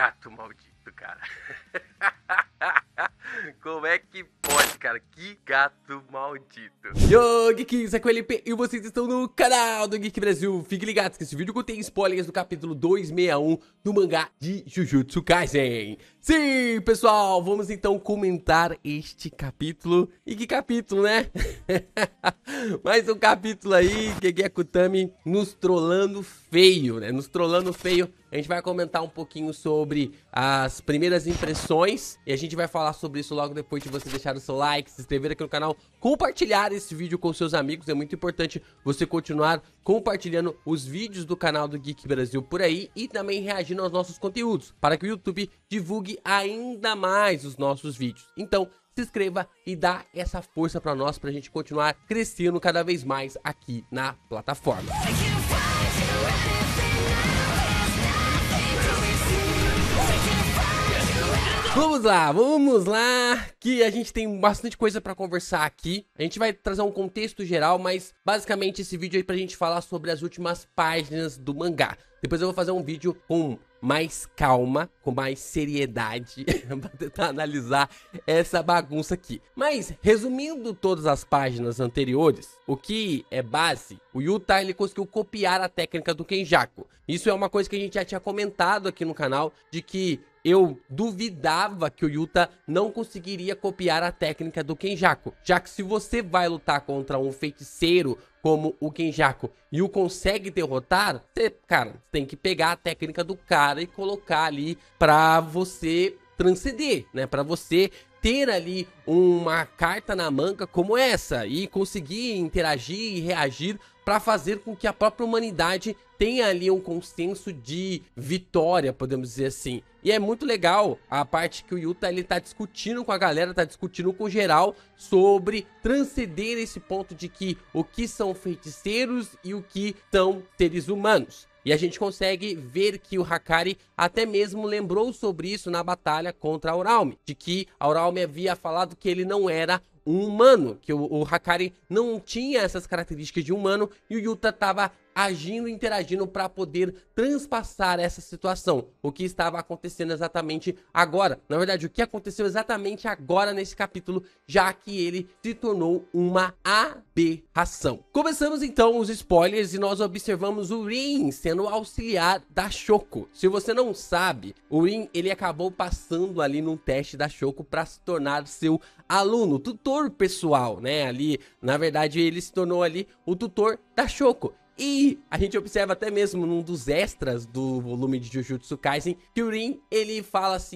gato maldito, cara. Como é que pode, cara? Que gato maldito. Yo, Geeks, aqui é o LP e vocês estão no canal do Geek Brasil. Fiquem ligados que esse vídeo contém spoilers do capítulo 261 do mangá de Jujutsu Kaisen. Sim, pessoal, vamos então comentar este capítulo. E que capítulo, né? Mais um capítulo aí, Gege Akutami nos trollando feio, né? Nos trollando feio. A gente vai comentar um pouquinho sobre as primeiras impressões e a gente vai falar sobre isso logo depois de você deixar o seu like, se inscrever aqui no canal, compartilhar esse vídeo com seus amigos. É muito importante você continuar compartilhando os vídeos do canal do Geek Brasil por aí e também reagindo aos nossos conteúdos, para que o YouTube divulgue ainda mais os nossos vídeos. Então, se inscreva e dá essa força para nós, pra gente continuar crescendo cada vez mais aqui na plataforma. Vamos lá, que a gente tem bastante coisa pra conversar aqui. A gente vai trazer um contexto geral, mas basicamente esse vídeo aí pra gente falar sobre as últimas páginas do mangá. Depois eu vou fazer um vídeo com mais calma, com mais seriedade, pra tentar analisar essa bagunça aqui. Mas, resumindo todas as páginas anteriores, o que é base, o Yuta, ele conseguiu copiar a técnica do Kenjaku. Isso é uma coisa que a gente já tinha comentado aqui no canal, de que eu duvidava que o Yuta não conseguiria copiar a técnica do Kenjaku, já que se você vai lutar contra um feiticeiro como o Kenjaku e o consegue derrotar, você, cara, tem que pegar a técnica do cara e colocar ali pra você transcender, né? Pra você ter ali uma carta na manga como essa e conseguir interagir e reagir para fazer com que a própria humanidade tenha ali um consenso de vitória, podemos dizer assim. E é muito legal a parte que o Yuta, ele tá discutindo com a galera, tá discutindo com geral sobre transcender esse ponto de que o que são feiticeiros e o que são seres humanos. E a gente consegue ver que o Hakari até mesmo lembrou sobre isso na batalha contra a Uraume, de que a Uraume havia falado que ele não era um humano, que o Hakari não tinha essas características de humano e o Yuta estava agindo e interagindo para poder transpassar essa situação, o que estava acontecendo exatamente agora. Na verdade, o que aconteceu exatamente agora nesse capítulo, já que ele se tornou uma aberração. Começamos então os spoilers e nós observamos o Rin sendo auxiliar da Shoko. Se você não sabe, o Rin, ele acabou passando ali num teste da Shoko para se tornar seu aluno, tutor pessoal, né? Ali, na verdade, ele se tornou ali o tutor da Shoko. E a gente observa até mesmo num dos extras do volume de Jujutsu Kaisen que o Rin, ele fala assim,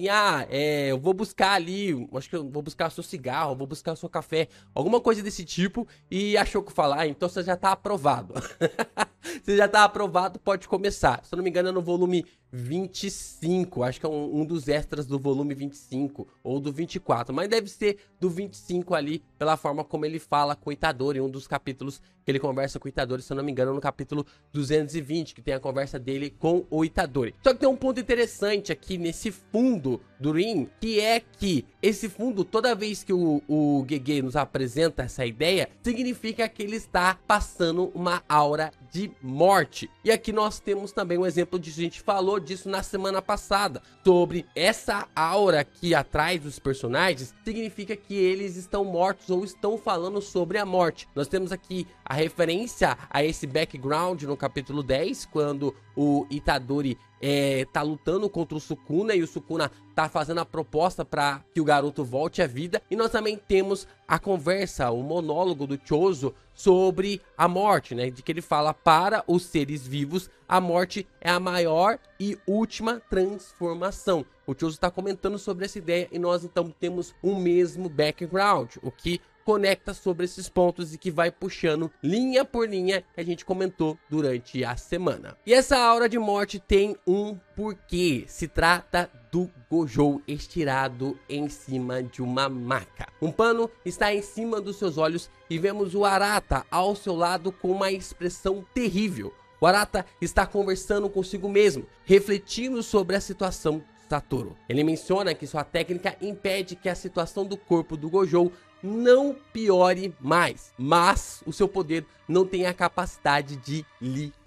eu vou buscar ali, acho que eu vou buscar o seu cigarro, vou buscar o seu café, alguma coisa desse tipo. E a Shoko fala, então você já tá aprovado. Você já tá aprovado, pode começar. Se eu não me engano é no volume 25, acho que é um dos extras do volume 25 ou do 24, mas deve ser do 25 ali, pela forma como ele fala com o Itadori, um dos capítulos que ele conversa com o Itadori, se eu não me engano no capítulo 220, que tem a conversa dele com o Itadori. Só que tem um ponto interessante aqui nesse fundo do Rin, que é que esse fundo, toda vez que o Gege nos apresenta essa ideia, significa que ele está passando uma aura de morte. E aqui nós temos também um exemplo disso, a gente falou disso na semana passada, sobre essa aura aqui atrás dos personagens, significa que eles estão mortos ou estão falando sobre a morte. Nós temos aqui a referência a esse background no capítulo 10, quando o Itadori tá lutando contra o Sukuna e o Sukuna tá fazendo a proposta para que o garoto volte à vida. E nós também temos a conversa, o monólogo do Chozo sobre a morte, né? De que ele fala, para os seres vivos, a morte é a maior e última transformação. O Chozo tá comentando sobre essa ideia e nós então temos o mesmo background, o que conecta sobre esses pontos e que vai puxando linha por linha que a gente comentou durante a semana. E essa aura de morte tem um porquê. Se trata do Gojo estirado em cima de uma maca. Um pano está em cima dos seus olhos e vemos o Arata ao seu lado com uma expressão terrível. O Arata está conversando consigo mesmo, refletindo sobre a situação de Satoru. Ele menciona que sua técnica impede que a situação do corpo do Gojo não piore mais, mas o seu poder não tem a capacidade de lhe curar.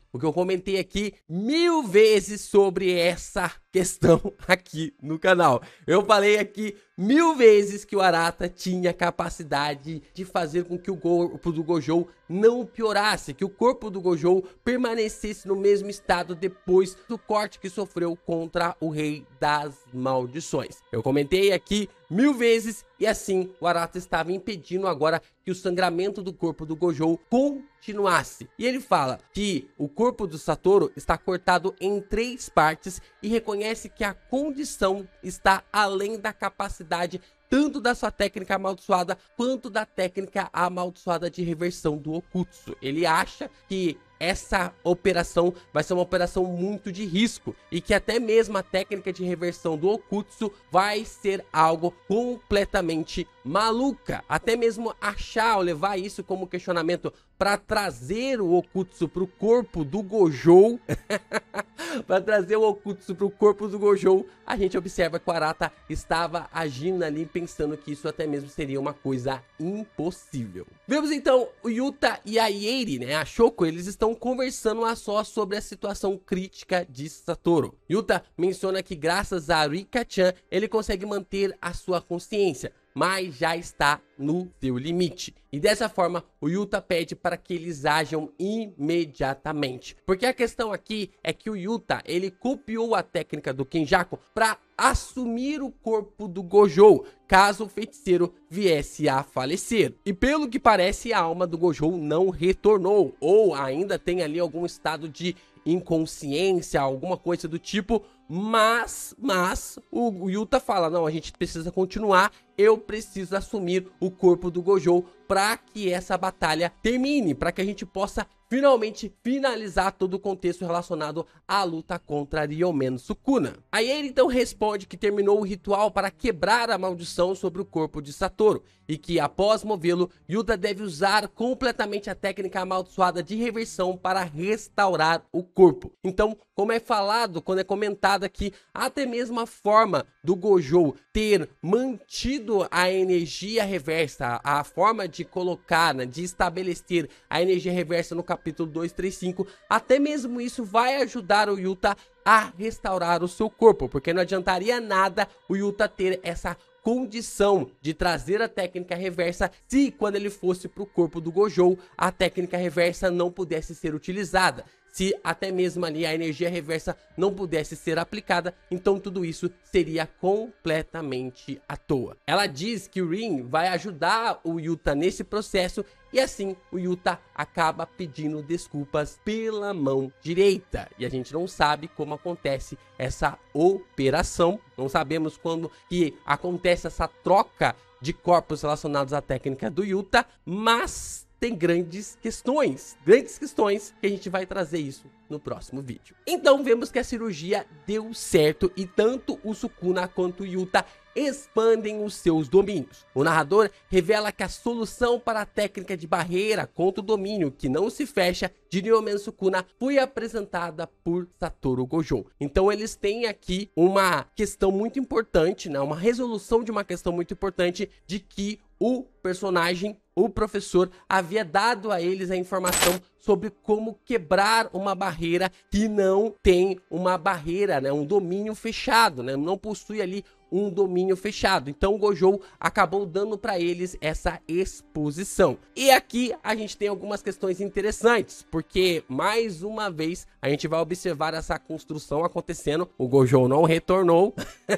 porque eu comentei aqui 1000 vezes sobre essa questão aqui no canal. Eu falei aqui 1000 vezes que o Arata tinha capacidade de fazer com que o corpo do Gojo não piorasse, que o corpo do Gojo permanecesse no mesmo estado depois do corte que sofreu contra o Rei das Maldições. Eu comentei aqui 1000 vezes e assim o Arata estava impedindo agora que o sangramento do corpo do Gojo continuasse. E ele fala que o corpo do Satoru está cortado em 3 partes e reconhece que a condição está além da capacidade tanto da sua técnica amaldiçoada quanto da técnica amaldiçoada de reversão do Okutsu. Ele acha que essa operação vai ser uma operação muito de risco e que até mesmo a técnica de reversão do Okutsu vai ser algo completamente maluca. Até mesmo achar ou levar isso como questionamento para trazer o Okutsu para o corpo do Gojo, para trazer o Okutsu para o corpo do Gojo, a gente observa que o Arata estava agindo ali pensando que isso até mesmo seria uma coisa impossível. Vemos então o Yuta e a Yeri, né, a Shoko, eles estão conversando a só sobre a situação crítica de Satoru. Yuta menciona que graças a Rika-chan ele consegue manter a sua consciência, mas já está no seu limite. E dessa forma, o Yuta pede para que eles ajam imediatamente. Porque a questão aqui é que o Yuta, ele copiou a técnica do Kenjaku para assumir o corpo do Gojo, caso o feiticeiro viesse a falecer. E pelo que parece, a alma do Gojo não retornou, ou ainda tem ali algum estado de inconsciência, alguma coisa do tipo, mas o Yuta fala, não, a gente precisa continuar, eu preciso assumir o corpo do Gojo para que essa batalha termine, para que a gente possa finalmente finalizar todo o contexto relacionado à luta contra Ryomen Sukuna. Aí ele então responde que terminou o ritual para quebrar a maldição sobre o corpo de Satoru e que após movê-lo, Yuta deve usar completamente a técnica amaldiçoada de reversão para restaurar o corpo. Então, como é falado, quando é comentado aqui, até mesmo a forma do Gojo ter mantido a energia reversa, a forma de colocar, né, de estabelecer a energia reversa no capítulo 235, até mesmo isso vai ajudar o Yuta a restaurar o seu corpo, porque não adiantaria nada o Yuta ter essa condição de trazer a técnica reversa se quando ele fosse para o corpo do Gojo a técnica reversa não pudesse ser utilizada. Se até mesmo ali a energia reversa não pudesse ser aplicada, então tudo isso seria completamente à toa. Ela diz que o Rin vai ajudar o Yuta nesse processo e assim o Yuta acaba pedindo desculpas pela mão direita. E a gente não sabe como acontece essa operação, não sabemos quando que acontece essa troca de corpos relacionados à técnica do Yuta, mas tem grandes questões que a gente vai trazer isso no próximo vídeo. Então vemos que a cirurgia deu certo e tanto o Sukuna quanto o Yuta expandem os seus domínios. O narrador revela que a solução para a técnica de barreira contra o domínio que não se fecha de Ryomen Sukuna foi apresentada por Satoru Gojo. Então eles têm aqui uma questão muito importante, né? Uma resolução de uma questão muito importante de que o personagem, o professor, havia dado a eles a informação sobre como quebrar uma barreira que não tem uma barreira, né? Um domínio fechado, né? Não possui ali um domínio fechado. Então o Gojo acabou dando para eles essa exposição. E aqui a gente tem algumas questões interessantes, porque mais uma vez a gente vai observar essa construção acontecendo. O Gojo não retornou,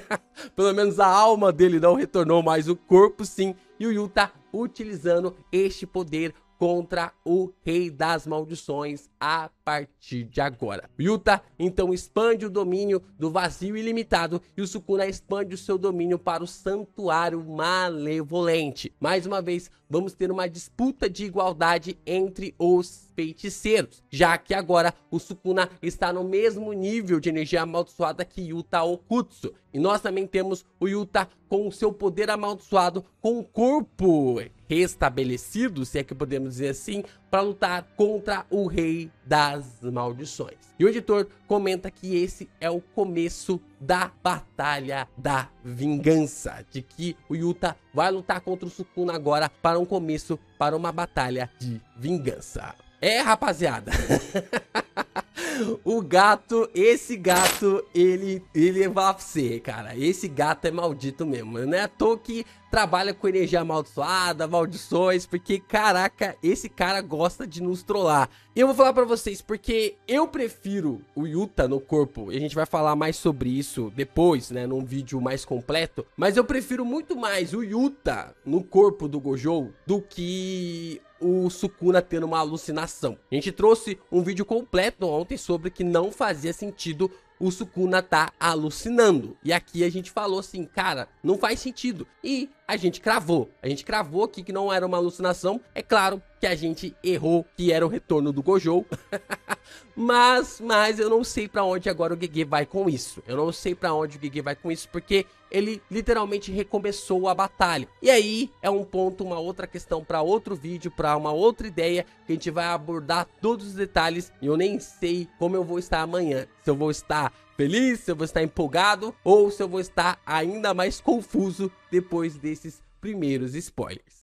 pelo menos a alma dele não retornou, mas o corpo sim. E o Yuta utilizando este poder contra o Rei das Maldições a partir de agora. O Yuta então expande o domínio do vazio ilimitado e o Sukuna expande o seu domínio para o Santuário Malevolente. Mais uma vez, vamos ter uma disputa de igualdade entre os feiticeiros, já que agora o Sukuna está no mesmo nível de energia amaldiçoada que Yuta Okutsu. E nós também temos o Yuta com o seu poder amaldiçoado, com o corpo restabelecido, se é que podemos dizer assim, para lutar contra o Rei das Maldições. E o editor comenta que esse é o começo da Batalha da Vingança, de que o Yuta vai lutar contra o Sukuna agora para um começo, para uma batalha de vingança. É, rapaziada. O gato, esse gato, ele é pra você, cara. Esse gato é maldito mesmo. Não é à toa que trabalha com energia amaldiçoada, maldições, porque, caraca, esse cara gosta de nos trollar. E eu vou falar pra vocês, porque eu prefiro o Yuta no corpo, e a gente vai falar mais sobre isso depois, né, num vídeo mais completo, mas eu prefiro muito mais o Yuta no corpo do Gojo do que o Sukuna tendo uma alucinação. A gente trouxe um vídeo completo ontem sobre que não fazia sentido o Sukuna tá alucinando. E aqui a gente falou assim, cara, não faz sentido. E a gente cravou. A gente cravou aqui que não era uma alucinação. É claro que a gente errou que era o retorno do Gojo. mas eu não sei pra onde agora o Gege vai com isso. Eu não sei pra onde o Gege vai com isso, porque ele literalmente recomeçou a batalha. E aí é um ponto, uma outra questão pra outro vídeo, pra uma outra ideia, que a gente vai abordar todos os detalhes. E eu nem sei como eu vou estar amanhã. Se eu vou estar feliz, se eu vou estar empolgado, ou se eu vou estar ainda mais confuso depois desses primeiros spoilers.